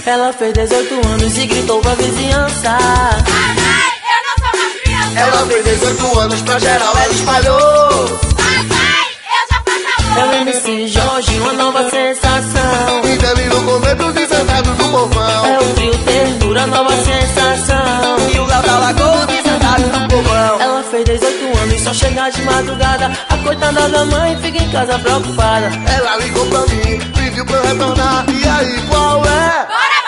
Ela fez 18 anos e gritou pra vizinhança: papai, eu não sou mais criança. Ela fez 18 anos, pra geral ela espalhou: papai, eu já faço amor. É o MC Jorge, uma nova sensação. e dele no comendo e sentado no povão. É o trio Ternura, nova sensação. E o Léo da Lagoa sentado no povão. Ela fez 18 anos e só chega de madrugada. A coitada da mãe fica em casa preocupada. Ela ligou pra mim, pediu pra eu retornar. E aí, qual é?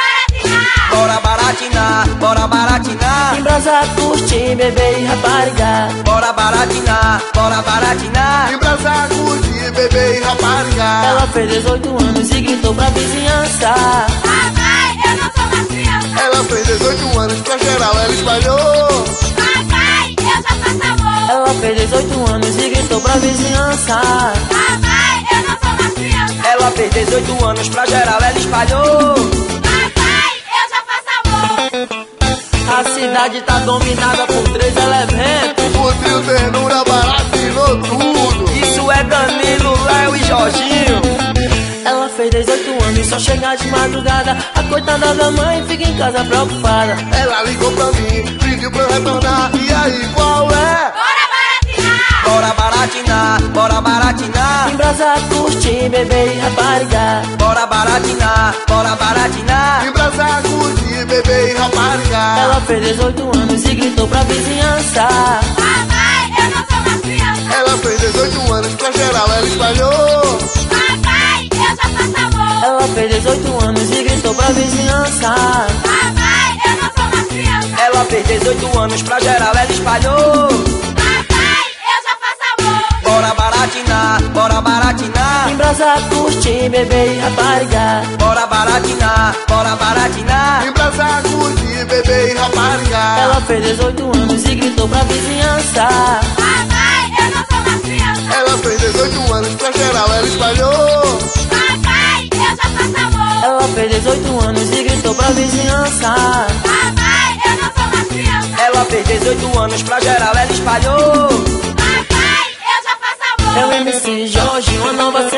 Bora baratinar. Bora baratinar, bora baratinar. Embrasar, curtir, beber e rapariga. Bora baratinar, bora baratinar. Embrasar, curtir, beber e rapariga. Ela fez 18 anos e gritou pra vizinhança: Papai, eu não sou mais criança. Ela fez 18 anos, pra geral ela espalhou: Papai, eu já faço amor. ela fez 18 anos e gritou pra vizinhança: Papai, eu não sou mais criança. Ela fez 18 anos, pra geral ela espalhou. Papai, eu já faço amor. a cidade tá dominada por 3 elementos. o trio Ternura baratinou tudo. Isso é Danilo, Léo e Jorginho. Ela fez 18 anos e só chega de madrugada. A coitada da mãe fica em casa preocupada. Ela ligou pra mim, pediu pra eu retornar. E aí, qual é? Bora baratinar. Bora baratinar, bora baratinar. Embrasar, curtir, beber e rapariga. Bora baratinar, bora baratinar. Embrasar, curtir, beber e rapariga. Ela fez 18 anos e gritou pra vizinhança: Papai, eu não sou mais criança. Ela fez 18 anos, pra geral ela espalhou: Papai, eu já faço amor. ela fez 18 anos e gritou pra vizinhança: Papai, eu não sou mais criança. Ela fez 18 anos, pra geral ela espalhou. Papai, eu já faço amor. Bora baratinar, bora baratinar. Embrasar, curtir, beber e rapariga. Bora baratinar, bora baratinar. Embrasar, curtir, beber e rapariga. Ela fez 18 anos e gritou pra vizinhança: Papai, eu não sou mais criança. Ela fez 18 anos, pra geral ela espalhou: Papai, eu já faço amor. ela fez 18 anos e gritou pra vizinhança: Papai, eu não sou mais criança. Ela fez 18 anos, pra geral ela espalhou. Papai, eu já faço amor. É o MC Jorge, uma nova